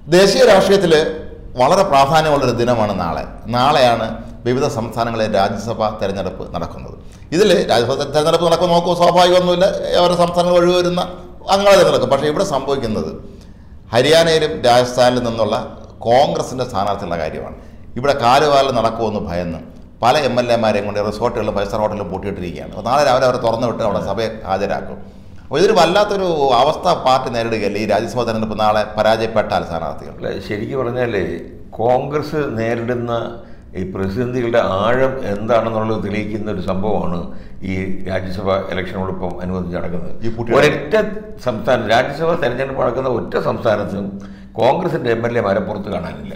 ദേശീയ രാഷ്ട്രീയത്തിൽ വളരെ പ്രാധാന്യമുള്ളൊരു ദിനമാണ് നാളെയാണ് വിവിധ സംസ്ഥാനങ്ങളിലെ രാജ്യസഭാ തെരഞ്ഞെടുപ്പ് നടക്കുന്നത്. ഇതിൽ രാജ്യസഭാ തെരഞ്ഞെടുപ്പ് നടക്കുമ്പോൾ നോക്കുമ്പോൾ സ്വാഭാവികമൊന്നുമില്ല, ഓരോ സംസ്ഥാനങ്ങൾ ഒഴിവ് വരുന്ന അംഗങ്ങളെ തിരഞ്ഞെടുക്കും. പക്ഷേ ഇവിടെ സംഭവിക്കുന്നത് ഹരിയാനയിലും രാജസ്ഥാനിലും നിന്നുള്ള കോൺഗ്രസിൻ്റെ സ്ഥാനാർത്ഥികളുടെ കാര്യമാണ്. ഇവിടെ കാലുവാലിൽ നടക്കുമെന്ന് ഭയന്ന് പല MLA-മാരെയും കൊണ്ട് റിസോർട്ടുകളിലും 5 സ്റ്റാർ ഹോട്ടലിലും പൂട്ടിയിട്ടിരിക്കുകയാണ്. അപ്പോൾ നാളെ രാവിലെ അവർ തുറന്നു വിട്ട് അവിടെ സഭയെ ഹാജരാക്കും. അപ്പോൾ ഇതൊരു വല്ലാത്തൊരു അവസ്ഥ പാർട്ടി നേരിടുകയല്ലേ ഈ രാജ്യസഭാ തെരഞ്ഞെടുപ്പ് നാളെ പരാജയപ്പെട്ടാൽ സ്ഥാനാർത്ഥികൾ. ശരിക്കും പറഞ്ഞാൽ കോൺഗ്രസ് നേരിടുന്ന ഈ പ്രതിസന്ധികളുടെ ആഴം എന്താണെന്നുള്ളത് തെളിയിക്കുന്ന ഒരു സംഭവമാണ് ഈ രാജ്യസഭാ ഇലക്ഷനോടൊപ്പം അനുബന്ധിച്ച് നടക്കുന്നത്. ഒരൊറ്റ സംസ്ഥാനം രാജ്യസഭാ തെരഞ്ഞെടുപ്പ് നടക്കുന്ന ഒറ്റ സംസ്ഥാനത്തും കോൺഗ്രസിൻ്റെ MLA-മാരെ പുറത്ത് കാണാനില്ല.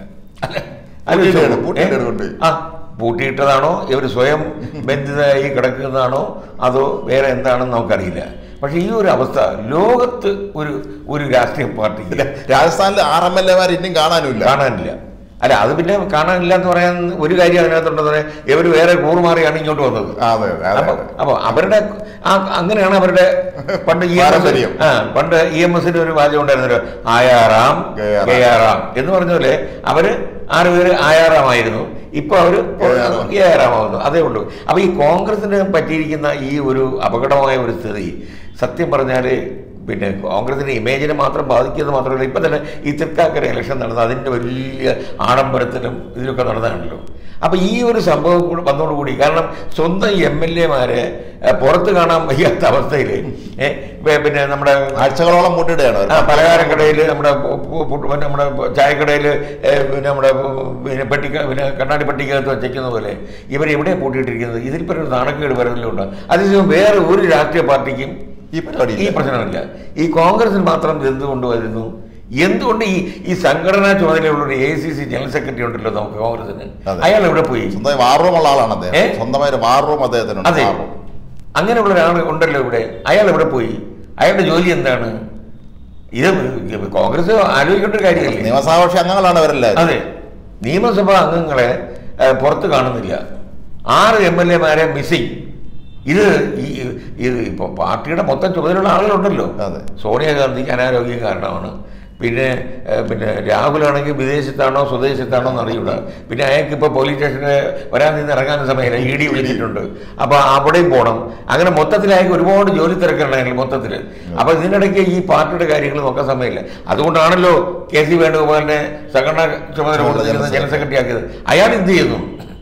പൂട്ടിയിട്ടതാണോ ഇവർ സ്വയം ബന്ധിതമായി കിടക്കുന്നതാണോ അതോ വേറെ എന്താണെന്ന് നമുക്കറിയില്ല. പക്ഷേ ഈ ഒരു അവസ്ഥ ലോകത്ത് ഒരു രാഷ്ട്രീയ പാർട്ടിക്ക് രാജസ്ഥാനിൽ 6 MLA-മാർ ഇനിയും കാണാനില്ല. അല്ല, അത് പിന്നെ കാണാനില്ല എന്ന് പറയാൻ ഒരു കാര്യം അതിനകത്തുണ്ടെന്ന് പറയാൻ ഇവർ വേറെ കൂറുമാറിയാണ് ഇങ്ങോട്ട് വന്നത്. അപ്പോൾ അവരുടെ അങ്ങനെയാണ് അവരുടെ പണ്ട് EMS ഒരു വാചകം ഉണ്ടായിരുന്നല്ലോ, ആയാറാം ഗയാറാം എന്ന് പറഞ്ഞ പോലെ അവർ 6 പേര് ആയാറാമായിരുന്നു, ഇപ്പോൾ അവർ ഗയാറാമാവുന്നു, അതേ ഉള്ളൂ. അപ്പോൾ ഈ കോൺഗ്രസിന് പറ്റിയിരിക്കുന്ന ഈ ഒരു അപകടമായ ഒരു സ്ഥിതി സത്യം പറഞ്ഞാൽ പിന്നെ കോൺഗ്രസിൻ്റെ ഇമേജിനെ മാത്രം ബാധിക്കുന്നത് മാത്രമല്ല, ഇപ്പം തന്നെ ഈ തൃക്കാക്കര ഇലക്ഷൻ നടന്നത് അതിൻ്റെ വലിയ ആഡംബരത്തിലും ഇതിലൊക്കെ നടന്നതാണല്ലോ. അപ്പോൾ ഈ ഒരു സംഭവം കൂടെ വന്നതോടുകൂടി, കാരണം സ്വന്തം MLA-മാരെ പുറത്ത് കാണാൻ വയ്യാത്ത അവസ്ഥയിൽ പിന്നെ നമ്മുടെ ആഴ്ചകളോളം പൂട്ടിയിടുകയാണ്. പലഹാരക്കടയിൽ, നമ്മുടെ ചായക്കടയിൽ, പിന്നെ നമ്മുടെ പിന്നെ കണ്ണാടി പെട്ടിക്കകത്ത് വച്ചേക്കുന്ന പോലെ ഇവരെവിടെയാണ് പൂട്ടിയിട്ടിരിക്കുന്നത്? ഇതിൽ ഒരു നാണക്കേട് വരലുണ്ട്. അതേസമയം വേറെ ഒരു രാഷ്ട്രീയ പാർട്ടിക്കും ഈ പ്രശ്നമില്ല. ഈ കോൺഗ്രസിന് മാത്രം എന്തുകൊണ്ട് വരുന്നു? എന്തുകൊണ്ട് ഈ സംഘടനാ ചുമതലയുള്ള ഒരു ACC ജനറൽ സെക്രട്ടറി ഉണ്ടല്ലോ നമുക്ക് കോൺഗ്രസിന്, അയാൾ എവിടെ പോയി? സ്വന്തമായി വാർറൂമുള്ള ആളാണ് അദ്ദേഹം, സ്വന്തമായൊരു വാർറൂം അദ്ദേഹത്തിന്. അതെ, അങ്ങനെയുള്ള ഒരാൾ ഉണ്ടല്ലോ ഇവിടെ. അയാൾ എവിടെ പോയി? അയാളുടെ ജോലി എന്താണ്? ഇത് കോൺഗ്രസ് ആലോചിക്കേണ്ട ഒരു കാര്യമല്ലേ? നിയമസഭാ അംഗങ്ങളാണ് അവരെല്ലാം. അതെ, നിയമസഭാ അംഗങ്ങളെ പുറത്ത് കാണുന്നില്ല. 6 MLA-മാരെ മിസ്സിങ്. ഇത് ഇപ്പോൾ പാർട്ടിയുടെ മൊത്തം ചുമതലയുള്ള ആളുകളുണ്ടല്ലോ. സോണിയാഗാന്ധിക്ക് അനാരോഗ്യം കാരണമാണ്. പിന്നെ രാഹുലാണെങ്കിൽ വിദേശത്താണോ സ്വദേശത്താണോ എന്നറിയില്ല. പിന്നെ അയാൾക്ക് ഇപ്പോൾ പോലീസ് സ്റ്റേഷനിൽ വരാൻ നിന്ന് ഇറങ്ങാൻ സമയമില്ല, ED വിളിച്ചിട്ടുണ്ട്. അപ്പോൾ അവിടെയും പോകണം. അങ്ങനെ മൊത്തത്തിൽ അയാൾക്ക് ഒരുപാട് ജോലി തിരക്കുണ്ടായിരുന്നു മൊത്തത്തിൽ. അപ്പോൾ ഇതിനിടയ്ക്ക് ഈ പാർട്ടിയുടെ കാര്യങ്ങൾ നോക്കാൻ സമയമില്ല. അതുകൊണ്ടാണല്ലോ KC വേണുഗോപാലിനെ സംഘടനാ ചുമതല കൊടുത്തിരുന്ന ജനറൽ സെക്രട്ടറി ആക്കിയത്. അയാൾ എന്ത് ചെയ്യുന്നു?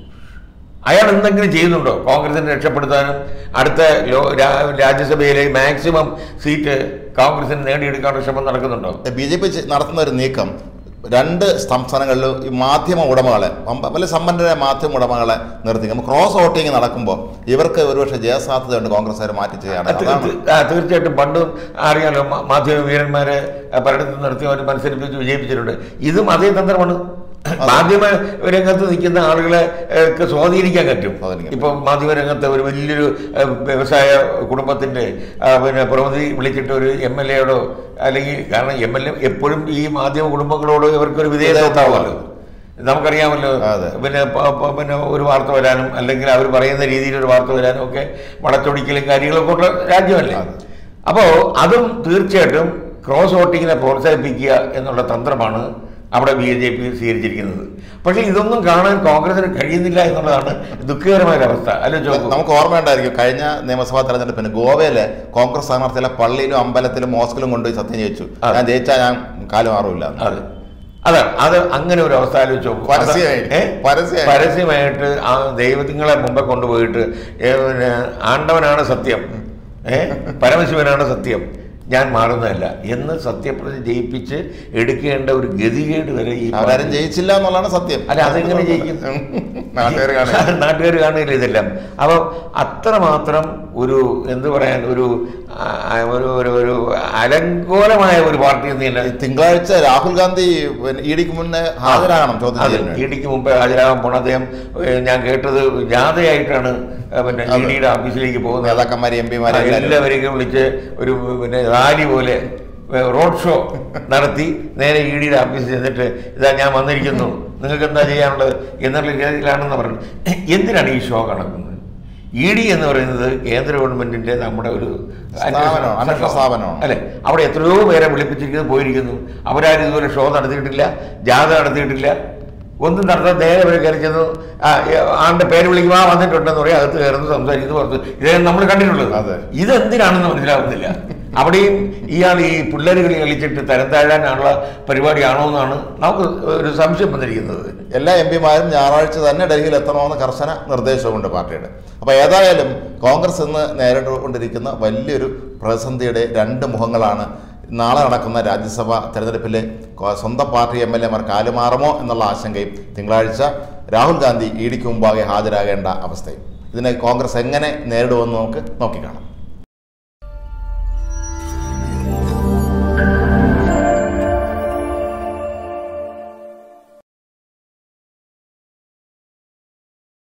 അയാൾ എന്തെങ്കിലും ചെയ്യുന്നുണ്ടോ കോൺഗ്രസിനെ രക്ഷപ്പെടുത്താനും അടുത്ത രാജ്യസഭയിലെ മാക്സിമം സീറ്റ് കോൺഗ്രസിന് നേടിയെടുക്കാനുള്ള ശ്രമം നടക്കുന്നുണ്ടോ? BJP നടത്തുന്ന ഒരു നീക്കം 2 സംസ്ഥാനങ്ങളിലും ഈ മാധ്യമ ഉടമകളെ, വലിയ സമ്പന്നരായ മാധ്യമ ഉടമകളെ നിർത്തി ക്രോസ് വോട്ടിങ് നടക്കുമ്പോൾ ഇവർക്ക് ഒരുപക്ഷെ ജയസാധ്യതയുണ്ട് കോൺഗ്രസ്സുകാർ മാറ്റി ചെയ്യാൻ. തീർച്ചയായിട്ടും പണ്ടും അറിയാലോ, മാധ്യമ വീരന്മാരെ പലയിടത്തും നിർത്തി അവർ മത്സരിപ്പിച്ച് വിജയിപ്പിച്ചിട്ടുണ്ട്. ഇതും അതേ തന്ത്രമാണ്. മാധ്യമ രംഗത്ത് നിൽക്കുന്ന ആളുകളെ സ്വാധീനിക്കാൻ പറ്റും. ഇപ്പം മാധ്യമരംഗത്ത് ഒരു വലിയൊരു വ്യവസായ കുടുംബത്തിൻ്റെ പ്രതിനിധി വിളിച്ചിട്ട് ഒരു MLA-യോടോ അല്ലെങ്കിൽ, കാരണം MLA എപ്പോഴും ഈ മാധ്യമ കുടുംബങ്ങളോട് ഇവർക്കൊരു വിധേയത ഉണ്ടാവുമല്ലോ, നമുക്കറിയാമല്ലോ. പിന്നെ ഒരു വാർത്ത വരാനും അല്ലെങ്കിൽ അവർ പറയുന്ന രീതിയിൽ ഒരു വാർത്ത വരാനും ഒക്കെ വളച്ചൊടിക്കലും കാര്യങ്ങളൊക്കെ ഉള്ള രാജ്യമല്ലേ. അപ്പോൾ അതും തീർച്ചയായിട്ടും ക്രോസ് വോട്ടിങ്ങിനെ പ്രോത്സാഹിപ്പിക്കുക എന്നുള്ള തന്ത്രമാണ് അവിടെ BJP സ്വീകരിച്ചിരിക്കുന്നത്. പക്ഷേ ഇതൊന്നും കാണാൻ കോൺഗ്രസിന് കഴിയുന്നില്ല എന്നുള്ളതാണ് ദുഃഖകരമായ അവസ്ഥ. നമുക്ക് ഓർമ്മയുണ്ടായിരിക്കും, കഴിഞ്ഞ നിയമസഭാ തെരഞ്ഞെടുപ്പിന് ഗോവയിലെ കോൺഗ്രസ് സ്ഥാനാർത്ഥികളെ പള്ളിയിലും അമ്പലത്തിലും മോസ്കിലും കൊണ്ടുപോയി സത്യം ചെയ്യിച്ചു. ഞാൻ ജയിച്ചാൽ ഞാൻ കാലം മാറില്ല. അത് അങ്ങനെ ഒരു അവസ്ഥ ആലോചിച്ചു. പരസ്യമായിട്ട് ആ ദൈവത്തിങ്ങളെ മുമ്പേ കൊണ്ടുപോയിട്ട് ആണ്ടവനാണ് സത്യം, പരമശിവനാണ് സത്യം, ഞാൻ മാറുന്നതല്ല എന്ന് സത്യപ്രതിജ്ഞ ജയിപ്പിച്ച് എടുക്കേണ്ട ഒരു ഗതികേട് വരെ ഈ ആരും ജയിച്ചില്ല എന്നുള്ളതാണ് സത്യം. അല്ല, അതെങ്ങനെ ജയിക്കും? നാട്ടുകാർ കാണില്ല ഇതെല്ലാം. അപ്പോൾ അത്രമാത്രം ഒരു എന്ത് പറയാൻ ഒരു അലങ്കോലമായ ഒരു പാർട്ടി എന്ന് തന്നെ. തിങ്കളാഴ്ച രാഹുൽ ഗാന്ധി EDക്ക് മുന്നേ ഹാജരാകണം. EDക്ക് മുമ്പേ ഹാജരാകാൻ പോണ അദ്ദേഹം, ഞാൻ കേട്ടത് ജാഥയായിട്ടാണ് പിന്നെ EDയുടെ ഓഫീസിലേക്ക് പോകുന്നത്. നേതാക്കന്മാരെ MP-മാരെ എല്ലാവരെയും വിളിച്ച് ഒരു റാലി പോലെ റോഡ് ഷോ നടത്തി നേരെ EDയുടെ ഓഫീസിൽ ചെന്നിട്ട് ഇതാ ഞാൻ വന്നിരിക്കുന്നു, നിങ്ങൾക്ക് എന്താ ചെയ്യാനുള്ളത് എന്നുള്ള രീതിയിലാണെന്ന് പറഞ്ഞു. എന്തിനാണ് ഈ ഷോ നടക്കുന്നത്? ED എന്ന് പറയുന്നത് കേന്ദ്ര ഗവൺമെന്റിന്റെ നമ്മുടെ ഒരു സ്ഥാപനമാണ് അല്ലെ. അവിടെ എത്രയോ പേരെ വിളിപ്പിച്ചിരിക്കുന്നത് പോയിരിക്കുന്നു. അവരാരും ഇതുപോലെ ഷോ നടത്തിയിട്ടില്ല, ജാഥ നടത്തിയിട്ടില്ല, ഒന്നും നടത്താൻ നേരെ വരെ കയറി ചെന്നു ആളുടെ പേര് വിളിക്കുമ്പോൾ വന്നിട്ടുണ്ടെന്ന് പറയും, അകത്ത് കയറുന്നു, സംസാരിക്കുന്നു, പുറത്ത്. ഇതേ നമ്മൾ കണ്ടിട്ടുള്ളത്. ഇതെന്തിനാണെന്ന് മനസ്സിലാവുന്നില്ല. അവിടെയും ഇയാൾ ഈ പിള്ളേരുകളി കളിച്ചിട്ട് തരം താഴാനുള്ള പരിപാടിയാണോ എന്നാണ് നമുക്ക് ഒരു സംശയം വന്നിരിക്കുന്നത്. എല്ലാ MP-മാരും ഞായറാഴ്ച തന്നെ ഡൽഹിയിൽ എത്തണമെന്ന് കർശന നിർദ്ദേശമുണ്ട് പാർട്ടിയുടെ. അപ്പോൾ ഏതായാലും കോൺഗ്രസ് ഇന്ന് നേരിട്ടുകൊണ്ടിരിക്കുന്ന വലിയൊരു പ്രതിസന്ധിയുടെ രണ്ട് മുഖങ്ങളാണ്. നാളെ നടക്കുന്ന രാജ്യസഭാ തെരഞ്ഞെടുപ്പിലെ സ്വന്തം പാർട്ടി MLA-മാർ കാലുമാറുമോ എന്നുള്ള ആശങ്കയും തിങ്കളാഴ്ച രാഹുൽ ഗാന്ധി EDക്ക് മുമ്പാകെ ഹാജരാകേണ്ട അവസ്ഥയും. ഇതിനെ കോൺഗ്രസ് എങ്ങനെ നേരിടുമെന്ന് നമുക്ക് നോക്കിക്കാണാം.